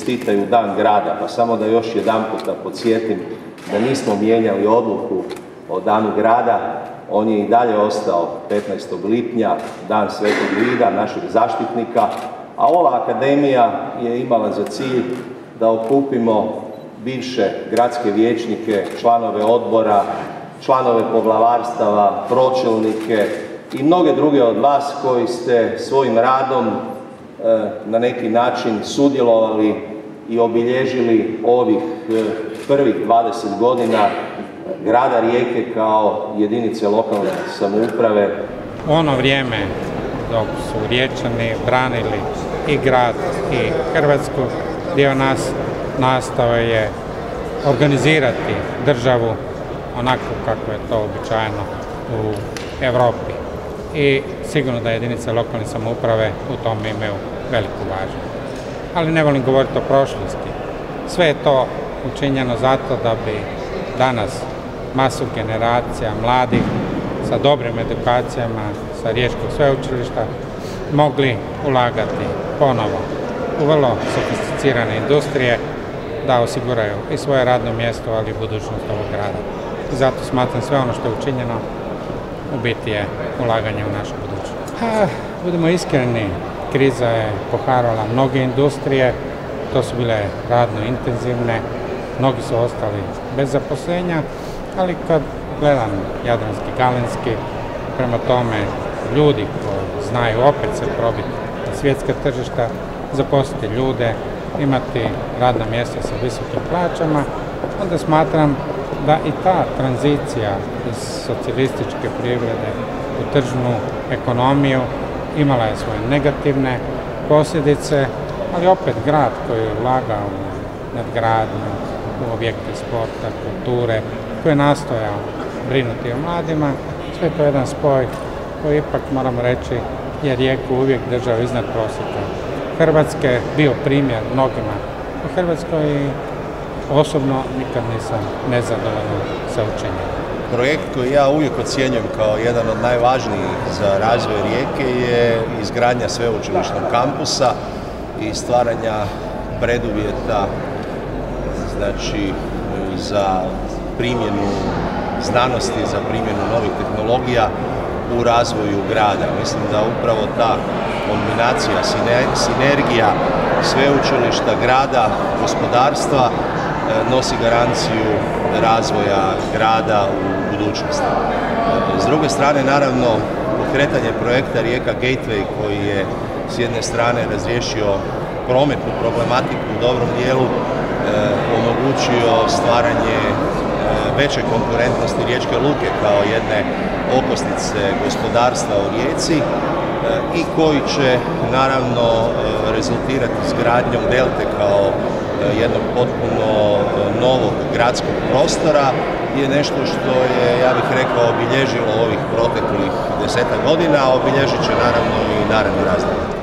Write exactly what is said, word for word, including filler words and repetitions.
čestitaju Dan grada, pa samo da još jedanputa podsjetim da nismo mijenjali odluku o Danu grada, on je i dalje ostao petnaestog lipnja, Dan Svetog Vida, našeg zaštitnika, a ova akademija je imala za cilj da okupimo bivše gradske vijećnike, članove odbora, članove poglavarstava, pročelnike i mnoge druge od vas koji ste svojim radom e, na neki način sudjelovali i obilježili ovih e, prvih dvadeset godina grada Rijeke kao jedinice lokalne samouprave. U ono vrijeme dok su Riječani branili i grad i Hrvatsku, dio nas nastao je organizirati državu onako kako je to uobičajeno u Europi. I sigurno da jedinice lokalne samouprave u tome imaju veliku važnost. Ali ne volim govoriti o prošlosti. Sve je to učinjeno zato da bi danas masu generacija mladih sa dobrim edukacijama sa Riječkog sveučilišta mogli ulagati ponovo u vrlo sofisticirane industrije da osiguraju i svoje radno mjesto, ali i budućnost ovog grada. I zato smatram sve ono što je učinjeno u biti je ulaganje u našu budućnost. A, budemo iskreni, kriza je poharala mnoge industrije, to su bile radno intenzivne, mnogi su ostali bez zaposlenja, ali kad gledam Jadranski, Galenski, prema tome ljudi koji znaju opet se probiti na svjetska tržišta, zaposliti ljude, imati radna mjesta sa visokim plaćama, onda smatram da i ta tranzicija iz socijalističke privrede u tržnu ekonomiju imala je svoje negativne posljedice, ali opet grad koji je ulagao u nadgradnju, u objekte sporta, kulture, koji je nastojao brinuti o mladima, sve to je jedan spoj koji ipak, moramo reći, je Rijeku uvijek držao iznad prosjeka Hrvatske, bio primjer mnogima u Hrvatskoj i osobno nikad nisam nezadovoljan sa učenjem. Projekt koji ja uvijek ocjenjujem kao jedan od najvažnijih za razvoj Rijeke je izgradnja sveučilišnog kampusa i stvaranja preduvjeta, znači, za primjenu znanosti, za primjenu novih tehnologija u razvoju grada. Mislim da upravo ta kombinacija, sinergija sveučilišta, grada, gospodarstva nosi garanciju razvoja grada u budućnosti. S druge strane, naravno, pokretanje projekta Rijeka Gateway koji je s jedne strane razriješio prometnu problematiku u dobrom dijelu, omogućio stvaranje veće konkurentnosti Riječke luke kao jedne okosnice gospodarstva u Rijeci i koji će naravno rezultirati izgradnjom Delte kao jednog potpuno novog gradskog prostora je nešto što je, ja bih rekao, obilježilo ovih proteklih desetak godina, a obilježit će naravno i naredni razdoblje.